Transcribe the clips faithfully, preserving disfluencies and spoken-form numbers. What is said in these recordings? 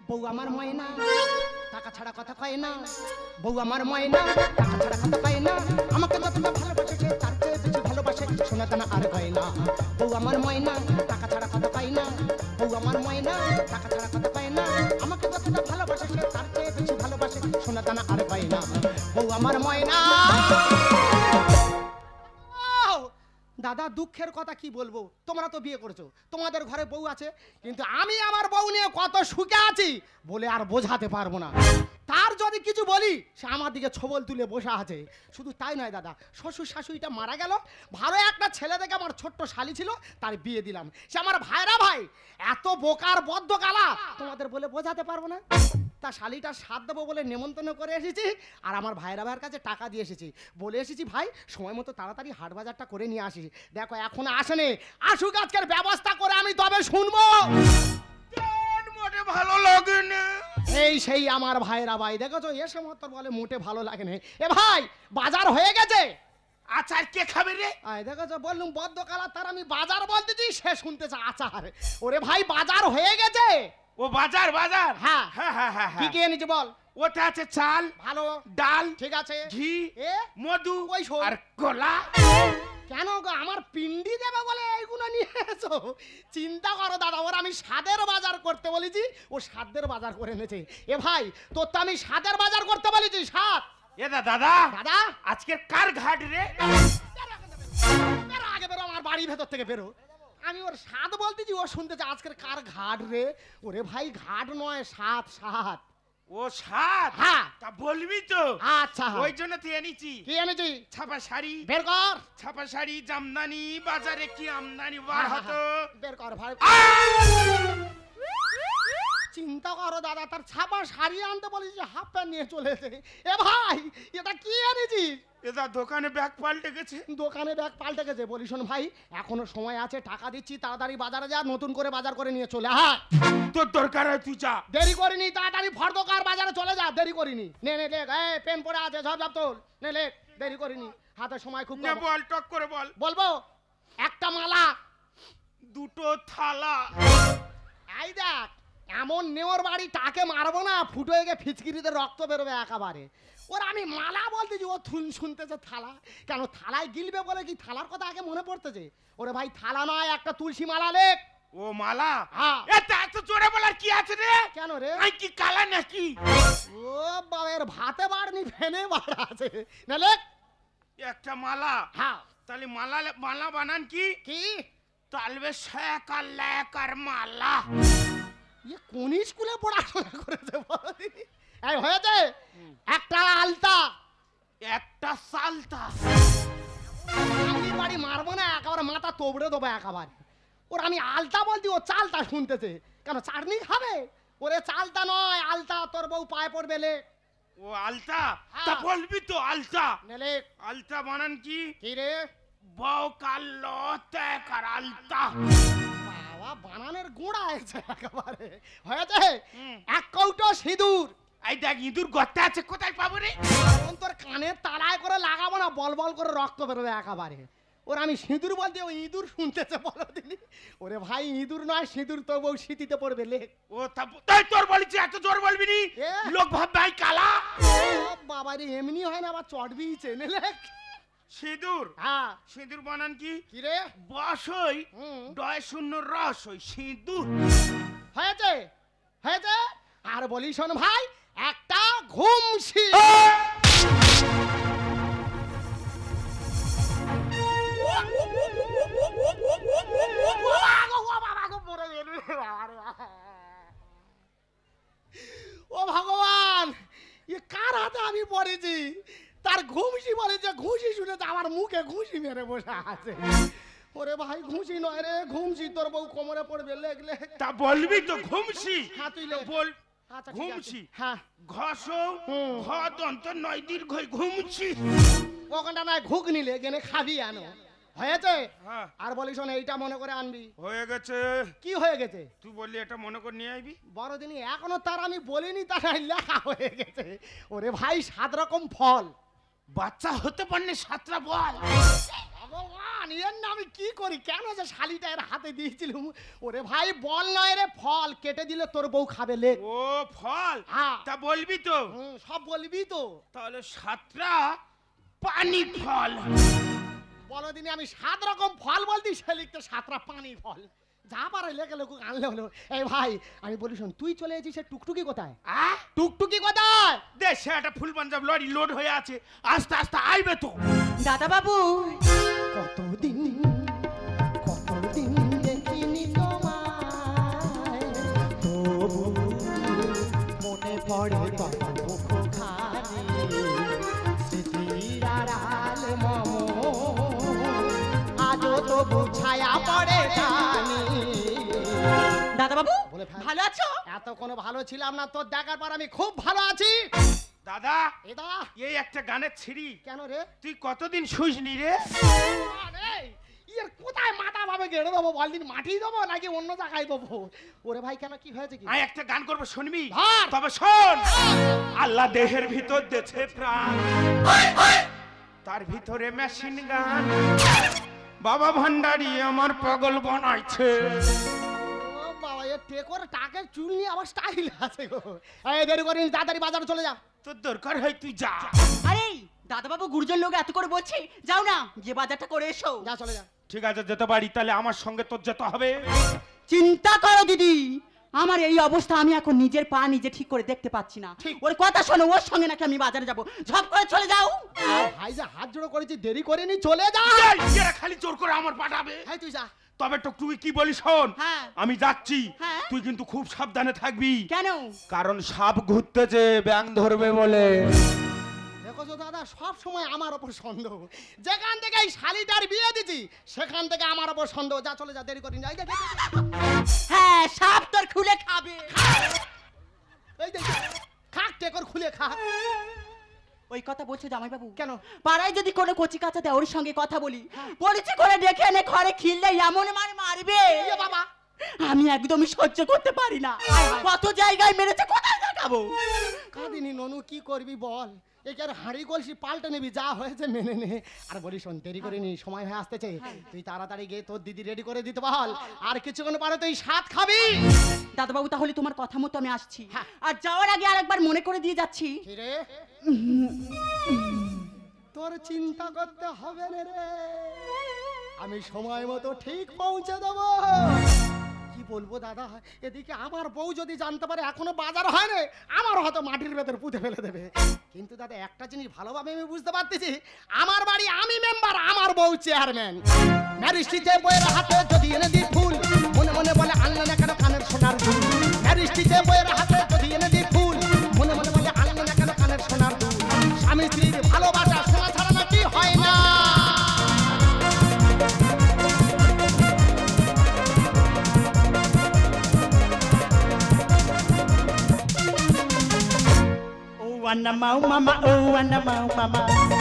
বউ আমার ময়না টাকা ছাড়া কথা কয় না, বউ আমার ময়না টাকা ছাড়া কথা কয় না, আমাকে যতটা ভালোবাসে সে তার চেয়ে বেশি ভালোবাসে সোনা দানা আর কয় না। বউ আমার ময়না টাকা ছাড়া কথা কয় না, বউ আমার ময়না টাকা ছাড়া কথা কয় না, আমাকে যতটা ভালোবাসে সে তার চেয়ে বেশি ভালোবাসে সোনা দানা আর কয় না। বউ আমার ময়না। দাদা দুঃখের কথা কি বলবো, তোমরা তো বিয়ে করেছো, তোমাদের ঘরে বউ আছে, কিন্তু আমি আমার বউ নিয়ে কত সুখে আছি বলে আর বোঝাতে পারবো না। তার যদি কিছু বলি সে আমার দিকে ছবল তুলে বসে আছে। শুধু তাই নয় দাদা, শ্বশুর শাশুড়িটা মারা গেল, ভালো একটা ছেলে দেখে আমার ছোট্ট শালি ছিল তার বিয়ে দিলাম, সে আমার ভাইরা ভাই, এত বোকার বদ্ধ কালা তোমাদের বলে বোঝাতে পারবো না। তা শালিটা সাথ দেবো বলে নেমন্তন্ন করে এসেছি, আর আমার ভাইরা ভাইয়ের কাছে টাকা দিয়ে এসেছি, বলে এসেছি ভাই সময় মতো তাড়াতাড়ি হাট বাজারটা করে নিয়ে আসিস। দেখো এখন আসেনি, আসুক আজকের ব্যবস্থা করে আমি তবে শুনবো। মোটে ভালো লাগে না। এই সেই আমার ভাইরা ভাই, দেখেছো এ সময় তোর বলে মোটে ভালো লাগে না। এ ভাই বাজার হয়ে গেছে। আচার কে খাবে রে? আয় দেখেছো বললুম বদ্ধ কালা, তার আমি বাজার বলতেছি সে শুনতেছে আচার। ওরে ভাই বাজার হয়ে গেছে। ও বাজার বাজার হ্যাঁ হ্যাঁ হ্যাঁ হ্যাঁ কি কি এনেছি বল? ওটা আছে চাল, ভালো ডাল, ঠিক আছে, ঘি, এ মধু, ওই শোন। আর কলা। কেন গো আমার পিন্ডি দেবে বলে এইগুলো নিয়ে এসো? চিন্তা করো দাদা, ওর আমি স্বাদের বাজার করতে বলেছি, ও স্বাদের বাজার করে এনেছে। এ ভাই তোর তো আমি স্বাদের বাজার করতে বলেছি, স্বাদ। এ দাদা দাদা আজকের কার ঘাট রে? বেরো আগে বেরো, আমার বাড়ির ভেতর থেকে বেরো। আমি ওর স্বাদ বলতেছি, ও শুনতেছে আজকের কার ঘাট রে। ওরে ভাই ঘাট নয় সাত সাত। ও সাত? হ্যাঁ তা বলবি তো। আচ্ছা ওই জন্য তুই এনেছি। কি এনেছি? ছাপা শাড়ি বের কর। ছাপা শাড়ি জামদানি, বাজারে কি আমদানি বার হতো। বের কর ভাই। চিন্তা করো দাদা, তার ছাপা শাড়ি আনতে বলেছি, হাফ প্যান্ট নিয়ে চলেছে। এ ভাই এটা কি এনেছিস? এটা দোকানে ব্যাগ পাল্টে গেছে। দোকানে ব্যাগ পাল্টে গেছে? বলি শোন ভাই এখনো সময় আছে, টাকা দিচ্ছি, তাড়াতাড়ি বাজারে যা, নতুন করে বাজার করে নিয়ে চলে। হ্যাঁ তোর দরকার হয় তুই যা। দেরি করিনি, তাড়াতাড়ি ফর্দকার বাজারে চলে যা, দেরি করিনি। নে নে লেখ, এই পেন পড়ে আছে সব সব তোল, নে লেখ, দেরি করিনি, হাতে সময় খুব নে কম। বল, টক করে বল। বলবো একটা মালা, দুটো থালা। এই দেখ এমন নেওয়ার বাড়ি টাকে মারবো না, ফুটো হয়ে গিয়ে ফিচকিরিতে রক্ত বেরোবে একেবারে। ওর আমি মালা বলতেছি, ও থুন শুনতেছে থালা। কেন থালায় গিলবে বলে কি থালার কথা আগে মনে পড়তেছে? ওরে ভাই থালা নয়, একটা তুলসী মালা লেখ। ও মালা? হ্যাঁ। এত এত জোরে বলার কি আছে রে? কেন রে? আই কি কালা নাকি? ও বাবের ভাতে বাড়নি ফেনে বাড়া আছে না, লেখ একটা মালা। হ্যাঁ। তাহলে মালা মালা বানান কি? কি তালবে শেখ আর লেক আর মালা। ইয়ে কোন স্কুলে পড়াশোনা করেছে বলো দিনি? এই হয়েছে একটা আলতা, একটা সালতা। আমি বাড়ি মারবো না, একেবারে মাথা তোবড়ে দেবো একেবারে। ওর আমি আলতা বলছি, ও চালতা শুনতেছে। কেন চাটনি খাবে? ওরে চালতা নয় আলতা, তোর বউ পায়ে পড়বে লে। ও আলতা? তা বলবি তো আলতা। নেলে আলতা বানান কি? কি রে? বউ কালো ত্যাগ আর আলতা। বাবা বানানের গোড়া আছে একেবারে। হয়েছে এক কৌটো সিঁদুর। এই দেখ ইঁদুর গর্তে আছে, কোথায় পাবো রে? তোর কানের তালায় করে লাগাবো না, বল বল করে রক্ত বেরোবে একেবারে। ওর আমি সিঁদুর বলতে ও ইঁদুর শুনতেছে বলো দিনি। ওরে ভাই ইঁদুর নয় সিঁদুর, তো বউ শীতিতে পড়বে লে। ও তাই তোর বলেছি, এত জোর বলবি নি, লোক ভাববে ভাই কালা। বাবা রে এমনি হয় না, আবার চটবি চেনে লে। সিঁদুর? হ্যাঁ। সিঁদুর বানান কি? কি রে? বসই ডয় শূন্য রস ওই সিঁদুর। হয়েছে হয়েছে। আর বলি শোন ভাই একটা ঘুমছি। ও ভগবান, এ কার হাতে আমি পড়েছি? তার ঘুমসি বলেছে, ঘুষি শুনেছে আমার মুখে ঘুষি মেরে বসে আছে। ওরে ভাই ঘুষি নয় রে, ঘুমসি, তোর বউ কোমরে পড়বে লেগ লেগ। তা বলবি তো ঘুমসি। হ্যাঁ তুই লে বল। আচ্ছা ঘুমসি। হ্যাঁ ঘষো ঘ দন্ত নয় দীর্ঘ ঘুমসি। ওখানটা নয় ঘুক নিলে গেনে খাবি আনো। হয়েছে? হ্যাঁ। আর বলি শোন এইটা মনে করে আনবি। হয়ে গেছে। কি হয়ে গেছে? তুই বললি এটা মনে করে নিয়ে আইবি। বড়দিনই এখনো তার আমি বলিনি, তার লেখা হয়ে গেছে। ওরে ভাই সাত রকম ফল। বাচ্চা হতে পারলে সাতটা বল। ভগবান, এর না আমি কি করি? কেন যে শালিটা এর হাতে দিয়েছিলাম? ওরে ভাই, বল নয় রে, ফল কেটে দিলে তোর বউ খাবে লেক। ও ফল, হ্যাঁ। তা বলবি তো? হুম, সব বলবি তো। তাহলে সাতটা পানি ফল। বলো দিনে আমি সাত রকম ফল বলতি, সে লিখতে সাতটা পানি ফল। যা পারে লেখে লেখুক, আনলে হলো। এই ভাই, আমি বলি শোন, তুই চলে এসেছিস, সে টুকটুকি কোথায়? আহ, টুকটুকি কোথায়? দেশে একটা ফুল পাঞ্জাব লরি লোড হয়ে আছে, আস্তে আস্তে আইবে তো। দাদা বাবু, কতদিন কতদিন দেখিনি তোমায়, তবু মনে পড়ে কত মুখখানি, স্মৃতির আড়াল মম আজও তবু ছায়া পড়ে জানি। দাদা বাবু বলে ফেল। ভালো আছো? এত কোনো ভালো ছিলাম না, তোর দেখার পর আমি খুব ভালো আছি। দাদা, এদা এই একটা গানের ছিড়ি, কেন রে? তুই কতদিন শুইসনি রে? আরে এর কোথায় মাথা ভাবে গেড়ে দেবো? বলদিন মাটি দেবো নাকি অন্য জায়গায় দেবো? ওরে ভাই, কেন কি হয়েছে কি? আমি একটা গান করবো, শুনবি? ধর। তবে শোন। আল্লাহ দেহের ভিতর দেছে প্রাণ, তার ভিতরে মেশিন গান, বাবা ভান্ডারি আমার পাগল বানাইছে। ও বাবা, এ টেকর টাকে চুল নিয়ে আবার স্টাইল আছে গো। এই দেরি করিনি, তাড়াতাড়ি বাজারে চলে যা। তোর দরকার হয় তুই যা। আরে দাদা বাবু, গুরুজন লোক এত করে বলছি, যাও না, যে বাজারটা করে এসো। যা, চলে যা। ঠিক আছে, যেতে পারি, তাহলে আমার সঙ্গে তোর যেতে হবে। চিন্তা করো দিদি, আমার এই অবস্থা, আমি এখন নিজের পা নিজে ঠিক করে দেখতে পাচ্ছি না। ঠিক। ওর কথা শোনো, ওর সঙ্গে নাকি আমি বাজারে যাব। ঝপ করে চলে যাও। আর ভাই, যে হাত জোড়ো করেছি, দেরি করিনি, চলে যা। এই, এরা খালি জোর করে আমার পাঠাবে। এই তুই যা। তবে টুকটুকি কি বলি শোন, হ্যাঁ। আমি যাচ্ছি, হ্যাঁ। তুই কিন্তু খুব সাবধানে থাকবি। কেন? কারণ সাপ ঘুরতেছে, ব্যাং ধরবে বলে। দেখো তো দাদা, সব সময় আমার ওপর সন্দেহ। যেখান থেকে এই শালিটার বিয়ে দিছি, সেখান থেকে আমার ওপর সন্দেহ। যা, চলে যা, দেরি করিনি। এই দেখ, হ্যাঁ, সাপ তোর খুলে খাবে। এই দেখ, খাক টেকর খুলে খা। ওই কথা বলছো জামাই বাবু? কেন? পাড়ায় যদি কোনো কচি কাঁচা দেয়, ওর সঙ্গে কথা বলি, পরিচয় করে ডেকে এনে ঘরে খিললে এমন মার মারবে, এ বাবা, আমি একদমই সহ্য করতে পারি না। কত জায়গায় মেরেছে, কোথায় দেখাবো? কাঁদিনি ননু, কি করবি বল? একে আর হাঁড়ি কলসি পাল্টে নিবি, যা হয়েছে মেনে নে। আর বলি শোন, দেরি করিনি, সময় হয়ে আসতেছে, তুই তাড়াতাড়ি গিয়ে তোর দিদি রেডি করে দিতে বল। আর কিছুক্ষণ পরে তুই সাত খাবি। দাদা বাবু, তাহলে তোমার কথা মতো আমি আসছি। হ্যাঁ। আর যাওয়ার আগে আরেকবার মনে করে দিয়ে যাচ্ছি, কি রে? তোর চিন্তা করতে হবে না রে, আমি সময় মতো ঠিক পৌঁছে দেবো। কি বলবো দাদা, এদিকে আমার বউ যদি জানতে পারে এখনো বাজার হয় না, আমার হয়তো মাটির ভেতর পুঁতে ফেলে দেবে। কিন্তু দাদা, একটা জিনিস ভালোভাবে আমি বুঝতে পারতেছি, আমার বাড়ি আমি মেম্বার, আমার বউ চেয়ারম্যান। ম্যারিস্ট্রিতে বইয়ের হাতে যদি এনে দিই ফুল, মনে মনে বলে আনলে না কেন কানের সোনার দুল। ম্যারিস্ট্রিতে বইয়ের হাতে যদি এনে দিই ফুল, মনে মনে বলে আনলে না কেন কানের সোনার দুল। স্বামী স্ত্রীর ভালোবাসা সোনা ছাড়া নাকি হয় না। wanna mau mama, oh wanna mau mama.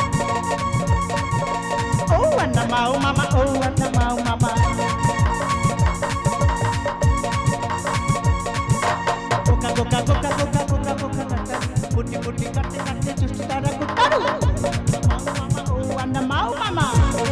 Oh wanna mau mama, oh wanna mau mama. Goka goka goka goka goka goka nata, putti putti katte katte justi tara kutaru. Mau mama, oh wanna mau mama.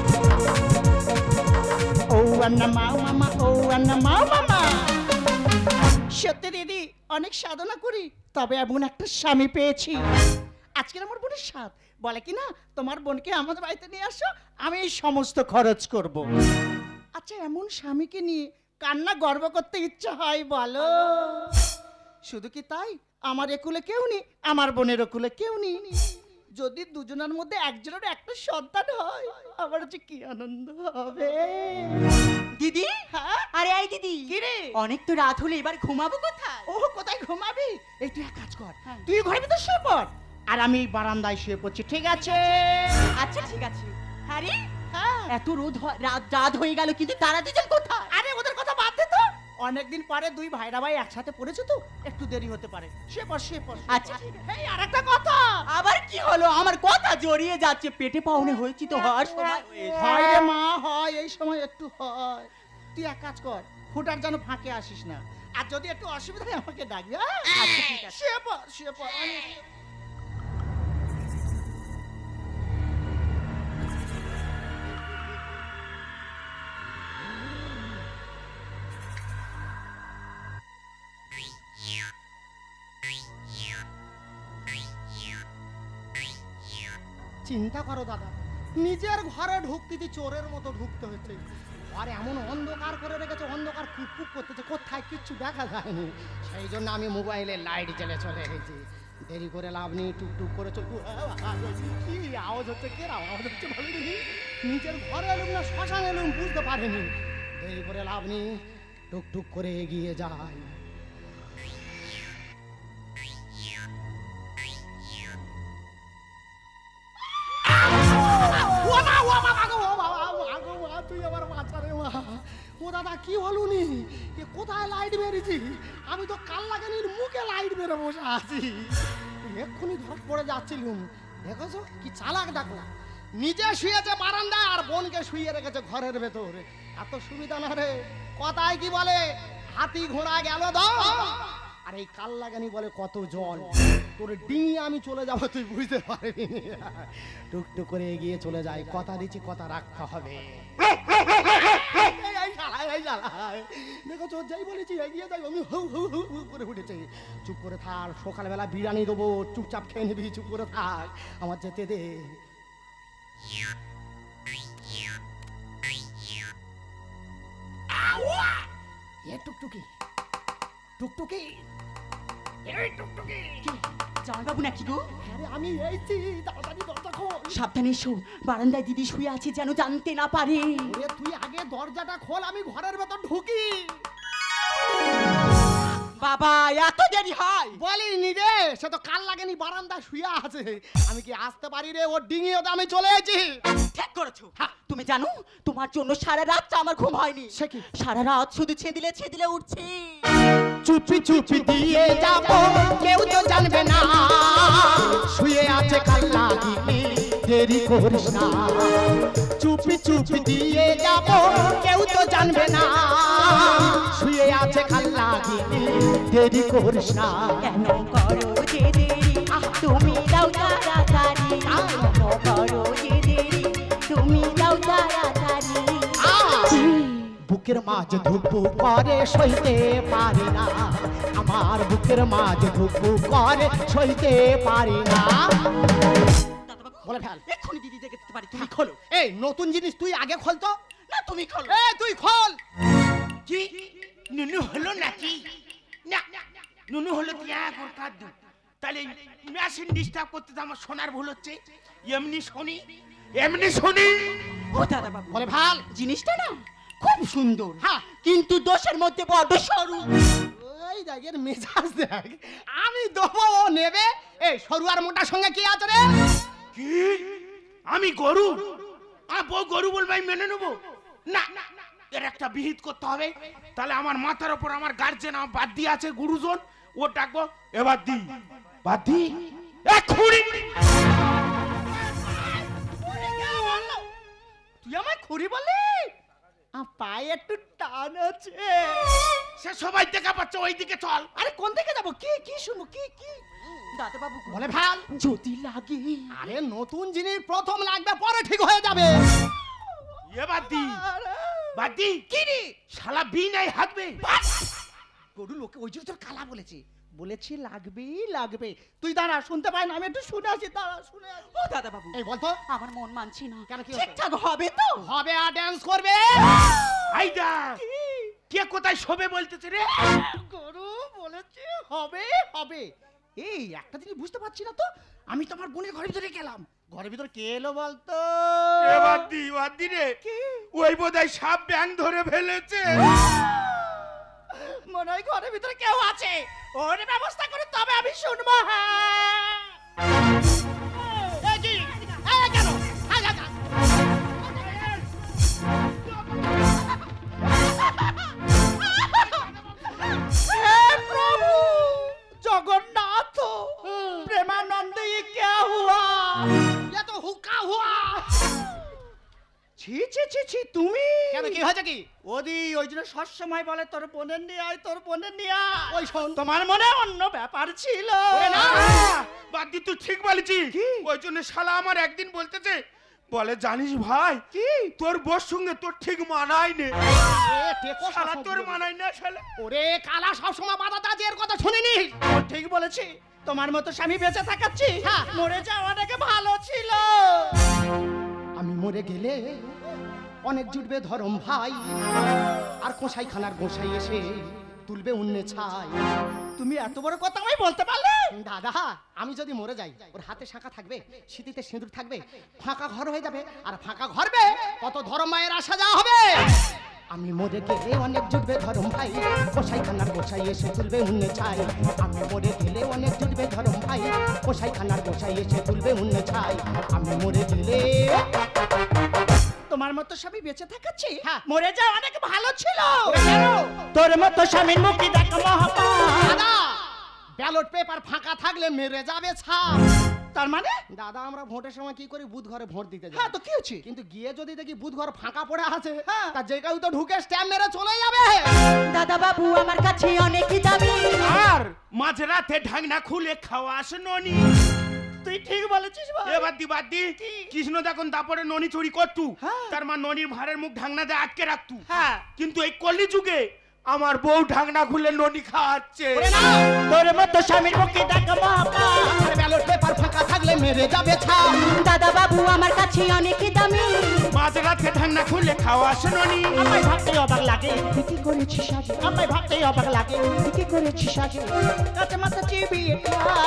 Oh wanna mau mama, oh wanna mau mama. সত্যি দিদি, অনেক সাধনা করি, তবে এমন একটা স্বামী পেয়েছি। আজকের আমার বোনের সাথ বলে কি না, তোমার বোনকে আমাদের বাড়িতে নিয়ে আসো, আমি এই সমস্ত খরচ করব। আচ্ছা, এমন স্বামীকে নিয়ে কান্না গর্ব করতে ইচ্ছা হয় বলো? শুধু কি তাই, আমার একুলে কেউ নেই, আমার বোনের ওকুলে কেউ নেই। যদি দুজনের মধ্যে একজনের একটা সন্তান হয়, আমার যে কি আনন্দ হবে। দিদি, হ্যাঁ? আরে এই দিদি, কি রে? অনেক তো রাত হলে, এবার ঘুমাবো কোথায়? ও কোথায় ঘুমাবি? এই তুই এক কাজ কর, হ্যাঁ। তুই ঘরের ভিতর শুয়ে পড়, আর আমি এই বারান্দায় শুয়ে পড়ছি, ঠিক আছে? আচ্ছা ঠিক আছে। হ্যাঁ রে, হ্যাঁ। এত রোদ হয়- রাত রাত হয়ে গেল, কিন্তু তারা দুজন কোথায়? আরে ওদের কথা বাদ দে তো, অনেকদিন পরে দুই ভাইরা ভাই একসাথে পড়েছে তো, একটু দেরি হতে পারে। শুয়ে পড় শুয়ে পড়। আচ্ছা ঠিক আছে। এই আরেকটা কথা, আবার কি হলো? আমার কথা জড়িয়ে যাচ্ছে, পেটে পাউনে হয়েছি তো, হওয়ার সময় হয়েছে। হয় রে মা, হয়, এই সময় একটু হয়। তুই এক কাজ কর, ফুটার যেন ফাঁকে আসিস না, আর যদি একটু অসুবিধা হয় আমাকে ডাকবি। হ্যাঁ? আচ্ছা ঠিক আছে। শুয়ে পড় শুয়ে পড়। আমি- চিন্তা করো দাদা, নিজের ঘরে ঢুকতে চোরের মতো ঢুকতে হচ্ছে। আর এমন অন্ধকার করে রেখেছে, অন্ধকার কুককুক করতেছে, কোথায় কিচ্ছু দেখা যায়নি। সেই জন্য আমি মোবাইলে লাইট জ্বেলে চলে এসেছি। দেরি করে লাভ নেই, টুকটুক করে চল। কি আওয়াজ হচ্ছে, কে আওয়াজ হচ্ছে ভালো দেখি। নিজের ঘরে এলুম না শ্মশান এলুম বুঝতে পারিনি। দেরি করে লাভ নেই, টুকটুক করে এগিয়ে যায়। ও দাদা কি হলো নি? কোথায় লাইট মেরেছি? আমি তো কাল লাগানির মুখে লাইট মেরে বসে আছি। এক্ষুনি ধর পড়ে যাচ্ছিলুম। দেখেছো কি চালাক দেখো, নিজে শুয়েছে বারান্দায় আর বোনকে শুয়ে রেখেছে ঘরের ভেতরে। এত সুবিধা না রে। কথায় কি বলে, হাতি ঘোড়া গেল দাও, আর এই কাল লাগানি বলে কত জল। তোর ডিঙি আমি চলে যাব, তুই বুঝতে পারবি। টুকটুক করে এগিয়ে চলে যায়। কথা দিচ্ছি, কথা রাখতে হবে। দেখো চোর যাই বলেছি এগিয়ে যাই, আমি হু হু হু হু করে উঠেছি। চুপ করে থাক, সকালবেলা বিরিয়ানি দেবো, চুপচাপ খেয়ে নিবি। চুপ করে থাক, আমার যেতে দে। এ টুকটুকি, টুকটুকি, এই টুকটুকি। জামাইবাবু নাকি গো? আরে আমি এইছি, তাড়াতাড়ি দরজা খোল। সাবধানে এসো, বারান্দায় দিদি শুয়ে আছে, যেন জানতে না পারে। ওরে তুই আগে দরজাটা খোল, আমি ঘরের ভেতর ঢুকি। বাবা এত দেরি হয়? বলিনি রে, সে তো কাল লাগেনি, বারান্দা শুয়ে আছে। আমি কি আসতে পারি রে? ওর ডিঙি ওটা আমি চলে এসেছি। ঠিক করেছো। তুমি জানো তোমার জন্য সারা রাতটা আমার ঘুম হয়নি। সে কি? সারা রাত শুধু ছেদিলে ছেদিলে উঠছি। চুপি চুপি দিয়ে যাব, কেউ তো জানবে না, শুয়ে আছে কাল লাগেনি, দেরি করিস না। চুপি চুপি দিয়ে যাব, কেউ তো জানবে না, শুয়ে আছে কাল লাগেনি, দেরি করিস না। কেন করো যে দেরি, তুমি দাও তাড়াতাড়ি। কেন করো যে দেরি, তুমি দাও তাড়াতাড়ি। বুকের মাঝ ধুকু করে সইতে পারি না, আমার বুকের মাঝ ধুকু করে সইতে পারি না। বলে ফেল। এক্ষুনি দিদি দেখে দিতে পারি, তুমি খোলো। এই নতুন জিনিস তুই আগে খোল তো। না তুমি খোলো। এই তুই খোল। কি নুনু হলো নাকি? না নুনু হলো কি এখন কাঁদু? তাহলে মেশিন ডিস্টার্ব করতে তো আমার শোনার ভুল হচ্ছে। এমনি শুনি, এমনি শুনি। ও দাদা বাবু, বলে ভাল। জিনিসটা না খুব সুন্দর, হ্যাঁ, কিন্তু দোষের মধ্যে বড় সরু। ওই দেখের মেজাজ দেখ, আমি দেবো ও নেবে। এই সরু আর মোটার সঙ্গে কি আছে রে? কি আমি গরু? আর বউ গরু বলবে আমি মেনে নেবো না? এর একটা বিহিত করতে হবে। তাহলে আমার মাথার উপর আমার গার্জেন আমার বাদ দিয়ে আছে, গুরুজন, ও ডাকবো। এবার দি বাদ দি এক্ষুনি। তুই আমায় খুরি বললি? আমার পায়ে একটু টান আছে। সে সবাই দেখা পাচ্ছে, ওই দিকে চল। আরে কোন দিকে যাবো? কি কি শুনবো? কি কি? দাদা বাবু বলে ভাল। যদি লাগে। আরে নতুন জিনিস প্রথম লাগবে, পরে ঠিক হয়ে যাবে। এবার দি বাদ দি। কি রে? শালা বি নাই হাঁকবে। গরু লোকে ওই জন্য তোর কালা বলেছে। বলেছি লাগবেই লাগবে। তুই দাঁড়া, শুনতে পাই না, আমি একটু শুনে আসি। দাঁড়া শুনে আসি। ও দাদা বাবু, এই বলতো আমার মন মানছে না। কেন, কি হয়েছে? ঠিকঠাক হবে তো? হবে আর ডান্স করবে। আইদা কে কোথায় শোবে বলতেছে রে? গরু বলেছে হবে হবে। এই একটা জিনিস বুঝতে পারছি না তো, আমি তো আমার বোনের ঘরের ভিতরে গেলাম, ঘরের ভিতরে কে এলো বলতো? এবার দি বাদ দি রে। ওই বোধহয় সাপ ব্যাং ধরে ফেলেছে। মনে হয় ঘরের ভিতরে কেউ আছে। ওর ব্যবস্থা করে তবে আমি শুনবো। হ্যাঁ এই কি? এই কেন? আয়, আয়, আয়। হে প্রভু জগন্নাথ, প্রেমানন্দ ये क्या हुआ? ये तो हुक्का हुआ। ছি ছি ছি ছি, তুমি কেন, কি হয়েছে কি? ওদি ওই জন্য সবসময় বলে তোর বোনের নিয়ে আয়, তোর বোনের নিয়ে আয়। ওই শোন, তোমার মনে অন্য ব্যাপার ছিল। ওরে না। বাদ দি, তুই ঠিক বলেছিস। ওই জন্য শালা আমার একদিন বলতেছে, বলে জানিস ভাই কি তোর বউর সঙ্গে তোর ঠিক মানাই নে। এ টেকো শালা সব তোর বলে। মানাই না শালা। ওরে কালা সব সময় বাধা দাজের কথা শুনিনি। ও ঠিক বলেছে। তোমার মতো স্বামী বেঁচে থাকাচ্ছি হ্যাঁ। মরে যাওয়া অনেক ভালো ছিল। আমি মরে গেলে অনেক জুটবে ধরম ভাই, আর কোষাই খানার গোসাই এসে তুলবে উন্নে ছাই। তুমি এত বড় কথা আমি বলতে পারলে? দাদা আমি যদি মরে যাই, ওর হাতে শাঁখা থাকবে, সিঁথিতে সিঁদুর থাকবে, ফাঁকা ঘর হয়ে যাবে, আর ফাঁকা ঘরবে কত ধরম মায়ের আসা যাওয়া হবে। আমি মরে গেলে অনেক জুটবে ধরম ভাই, কোষাই খানার গোসাই এসে তুলবে উন্নে ছাই। আমি মরে গেলে অনেক জুটবে ধরম ভাই, কোষাই খানার গোসাই এসে তুলবে উন্নে ছাই। আমি মরে গেলে তোমার মতো স্বামী বেঁচে থাকাচ্ছি হ্যাঁ। মরে যাওয়া অনেক ভালো ছিল। কেন? তোর মতো স্বামীর মুখি দেখো মহাপা। দাদা ব্যালট পেপার ফাঁকা থাকলে মেরে যাবে ছাপ। তার মানে? দাদা আমরা ভোটের সময় কি করি, বুথ ঘরে ভোট দিতে যাই। হ্যাঁ তো কি হচ্ছে? কিন্তু গিয়ে যদি দেখি বুথ ঘর ফাঁকা পড়ে আছে, হ্যাঁ। তা যে কেউ তো ঢুকে স্ট্যাম্প মেরে চলে যাবে। দাদা বাবু আমার কাছে অনেক দামি। আর মাঝরাতে ঢাকনা খুলে খাওয়া আসে ননি। তুই ঠিক বলেছিস ভাই। এবার দি বাদ দি কৃষ্ণ দেখুন তারপরে ননি চুরি করতু, হ্যাঁ। তার মা ননির ভাড়ের মুখ ঢাকনা দিয়ে আটকে রাখতু। হ্যাঁ। কিন্তু এই কলি যুগে আমার বউ ঢাকনা খুলে ননি খাওয়াচ্ছে। তোর মতো স্বামীর মুখি দেখো মহাপা। ব্যালট পেপার ফাঁকা থাকলে মেরে যাবে ছাপ। দাদা বাবু আমার কাছে অনেক দামি। মাঝরাতে ঢাকনা খুলে খাওয়া আসে ননি। আমায় ভাবতেই অবাক লাগে তুই কি করেছিস আগে। আমায় ভাবতেই অবাক লাগে তুই কি করেছিস আগে। কাছে মাথা চিবিয়ে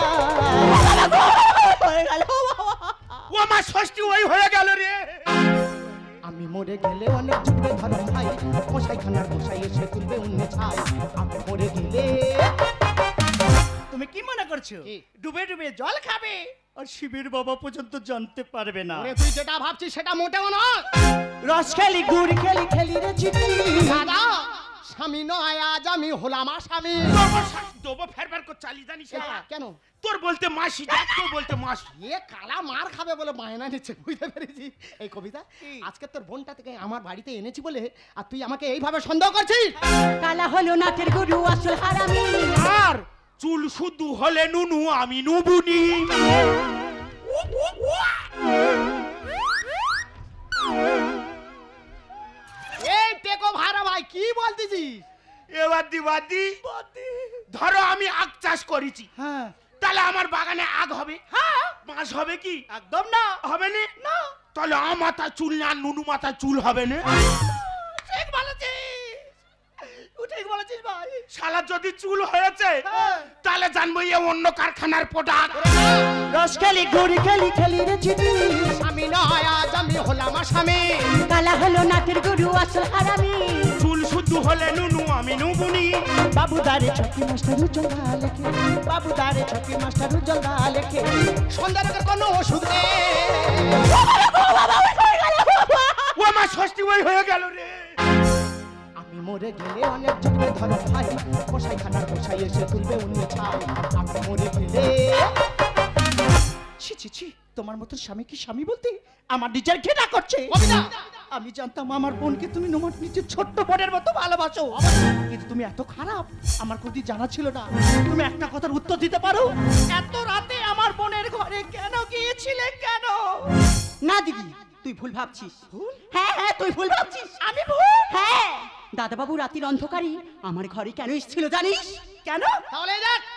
হয়ে গেল। ও আমার ষষ্ঠী ওই হয়ে গেল রে। আমি মরে গেলে অনেক জুটবে ধরম ভাই, কোষাই খানার গোসাই এসে তুলবে উন্নে ছাই। আমি মরে গেলে তুমি কি মনে করছো কি? ডুবে ডুবে জল খাবে আর শিবের বাবা পর্যন্ত জানতে পারবে না। ওরে তুই যেটা ভাবছিস সেটা মোটেও নয়। রস খেলি গুড় খেলি খেলি রে চিনি। দাদা স্বামী নয় আজ আমি হলাম আসামি। দেবো শাস- দেবো ফেরবার করে চালিয়ে জানিস না? কেন? তোর বলতে মাসি দেখ, তোর বলতে মাসি। এ কালা মার খাবে বলে বায়না নিচ্ছে, বুঝতে পেরেছি। এই কবিতা আজকে তোর বোনটা থেকে আমার বাড়িতে এনেছি বলে আর তুই আমাকে এইভাবে সন্দেহ করছিস। কালা হলো নাটের গুরু আসল হারামি। আর চুল শুদ্ধ হলে নুনু আমি নুবুনি। এই টেকো ভাড়া ভাই কি বলতেছিস? এবার দি বাদ দি। ধরো আমি আখ চাষ করেছি, হ্যাঁ তাহলে আমার বাগানে আগ হবে? হ্যাঁ মাছ হবে কি? একদম না। হবে না। না তাহলে আ মাথা চুল না নুনু মাথা চুল হবে না? ঠিক বলেছিস তুই ঠিক বলেছিস ভাই। শালা যদি চুল হয়েছে হ্যাঁ। তাহলে জানবো এ অন্য কারখানার প্রোডাক্ট। রস খেলি গুড় খেলি খেলি রে চিনি। স্বামী নয় আজ আমি হলাম আসামি। কালা হলো নাটের গুরু আসল হারামি। চুল শুদ্ধ হলে নুনু আমি নুবুনি। বাবুদারে ছকি মাস্টার উজ্জ্বলা লেখে। বাবুদারে ছকি মাস্টার উজ্জ্বলা লেখে। সন্ধ্যার কোনো ওষুধ নেই। ও আমার ষষ্ঠী ওই হয়ে গেল রে। আমি মরে গেলে অনেক জুটবে ধরম ভাই, কোষাই খানার গোসাই এসে তুলবে উন্নে ছাই। আমি মরে গেলে ছি ছি ছি তোমার মতো স্বামী কি স্বামী বলতে আমার নিজের ঘৃণা করছে। কবিতা! আমি জানতাম আমার বোনকে তুমি তোমার নিজের ছোট্ট বোনের মতো ভালোবাসো, কিন্তু তুমি এত খারাপ আমার কোনদিন জানা ছিল না। তুমি একটা কথার উত্তর দিতে পারো, এত রাতে আমার বোনের ঘরে কেন গিয়েছিলে কেন? না দিদি তুই ভুল ভাবছিস। হ্যাঁ হ্যাঁ তুই ভুল ভাবছিস। আমি ভুল? হ্যাঁ দাদা বাবু রাতের অন্ধকারে আমার ঘরে কেন এসেছিল জানিস? কেন? তাহলে এই দেখ,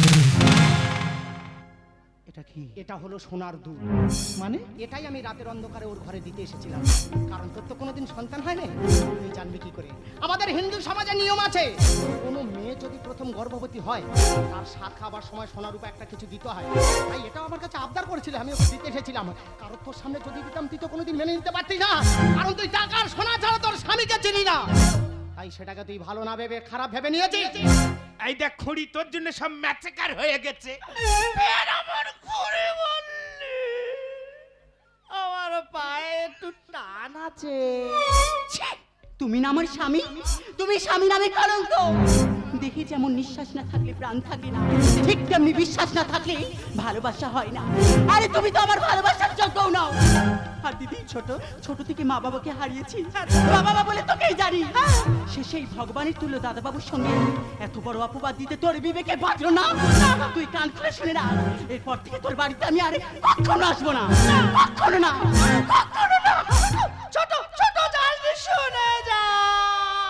এটা কি? এটা হলো সোনার দুধ। মানে এটাই আমি রাতের অন্ধকারে ওর ঘরে দিতে এসেছিলাম, কারণ তোর তো কোনোদিন সন্তান হয় না, তুই জানবি কি করে। আমাদের হিন্দু সমাজে নিয়ম আছে, কোনো মেয়ে যদি প্রথম গর্ভবতী হয় তার সাত খাবার সময় সোনা রূপা একটা কিছু দিতে হয়। তাই এটাও আমার কাছে আবদার করেছিল, আমি ওকে দিতে এসেছিলাম। কারণ তোর সামনে যদি দিতাম তুই তো কোনোদিন মেনে নিতে পারতি না, কারণ তুই টাকার সোনা ছাড়া তোর স্বামীকে চিনি না। তাই সেটাকে তুই ভালো না ভেবে খারাপ ভেবে নিয়েছিস। এই দেখ খুঁড়ি তোর জন্য সব ম্যাচেকার হয়ে গেছে। ফের আমার ঘুরে বললি আমার পায়ে একটু টান আছে। ছি, তুমি না আমার স্বামী, তুমি স্বামী নামে কলঙ্ক। দেখি যেমন নিঃশ্বাস না থাকলে প্রাণ থাকে না, ঠিক তেমনি বিশ্বাস না থাকলে ভালোবাসা হয় না। আরে তুমি তো আমার ভালোবাসার যোগ্য নাও। আর দিদি ছোট ছোট থেকে মা বাবাকে হারিয়েছি, মা বাবা বলে তোকেই জানি। সে সেই ভগবানের তুল্য দাদা বাবুর সঙ্গে এত বড় অপবাদ দিতে তোর বিবেকে বাঁচলো না। তুই কান খুলে শুনে না, এরপর থেকে তোর বাড়িতে আমি আরে কখনো আসবো না, কখনো না, কখনো না। ছোট ছোট জানবি শুনে যা।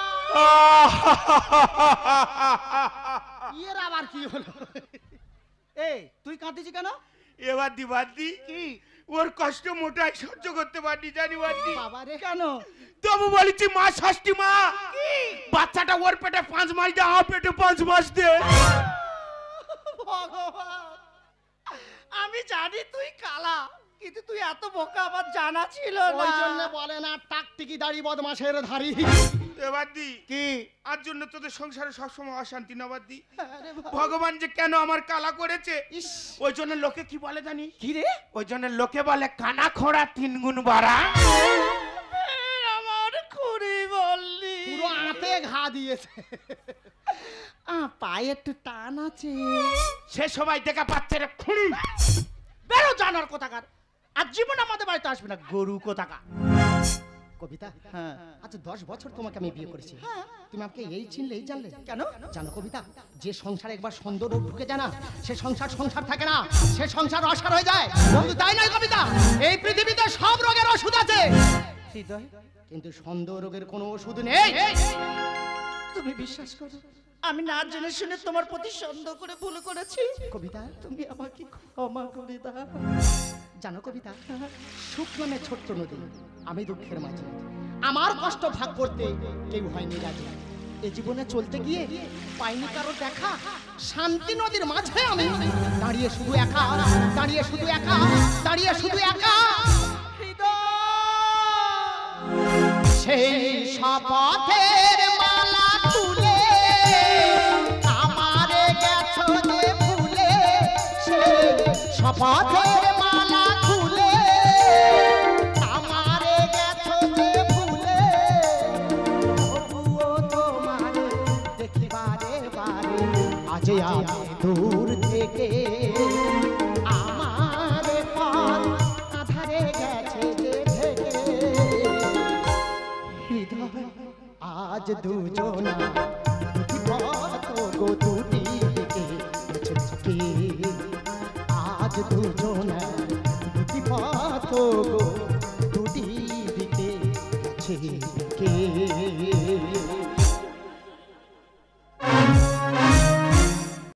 এর আবার কি হলো? এই তুই কাঁদতেছি কেন? এবার দি বাদ দি, কি ওর কষ্ট মোটাই সহ্য করতে পারনি জানি বাদি। বাবা রে, কেন? তবু বলেছি মা ষষ্ঠী মা, বাচ্চাটা ওর পেটে পাঁচ মাস দে, আমার পেটে পাঁচ মাস দে। ভগবান, আমি জানি তুই কালা, কিন্তু তুই এত বোকা আমার জানা ছিল ওই না। জন্য বলে না টাকটিকি দাড়ি বদমাশের ধারি। এবার দি কি? আর জন্য তোদের সংসারে সবসময় অশান্তি না বাদ দি। আরে বাবা। ভগবান যে কেন আমার কালা করেছে, ইস, ওই জন্য লোকে কি বলে জানি? কি রে? ওই জন্য লোকে বলে কানা খোড়া তিন গুণ বাড়া। আমার খুঁড়ি বললি পুরো আঁতে ঘা দিয়েছে। আ, পায়ে একটু টান আছে। সে সবাই দেখা পাচ্ছে রে খুঁড়ি। বেরো জানার কোথাকার, আর জীবন আমাদের বাড়িতে আসবে না, গরু কোথাকার। কবিতা, হ্যাঁ। আচ্ছা দশ বছর তোমাকে আমি বিয়ে করেছি, তুমি আমাকে এই চিনলে এই জানলে কেন? জানো কবিতা, যে সংসারে একবার সুন্দর রোগ ঢুকে যায় না, সে সংসার সংসার থাকে না, সে সংসার অসার হয়ে যায়। কিন্তু তাই নয় কবিতা, এই পৃথিবীতে সব রোগের ওষুধ আছে, হৃদয়, কিন্তু সন্দেহ রোগের কোনো ওষুধ নেই। তুমি বিশ্বাস করো, আমি না জেনে শুনে তোমার প্রতি সন্দেহ করে ভুল করেছি। কবিতা, তুমি আমাকে ক্ষমা করে দাও। জানো কবিতা, সুখ নামে ছোট্ট নদী, আমি দুঃখের মাঝে, আমার কষ্ট ভাগ করতে কেউ হয়নি রাজি। এ জীবনে চলতে গিয়ে পাইনি কারো দেখা, শান্তি নদীর মাঝে আমি দাঁড়িয়ে শুধু একা, দাঁড়িয়ে শুধু একা, দাঁড়িয়ে শুধু একা। সেই শপথের মালা তুলে আমারে গেছো যে ভুলে, সেই শপথের মালা খুলে আমারে গেছো যে ভুলে, তবুও তোমারে দেখি বারে বারে, আজ আমি দূর থেকে আমার পথ আধারে গেছে যে ঢেকে। আজ দুজনা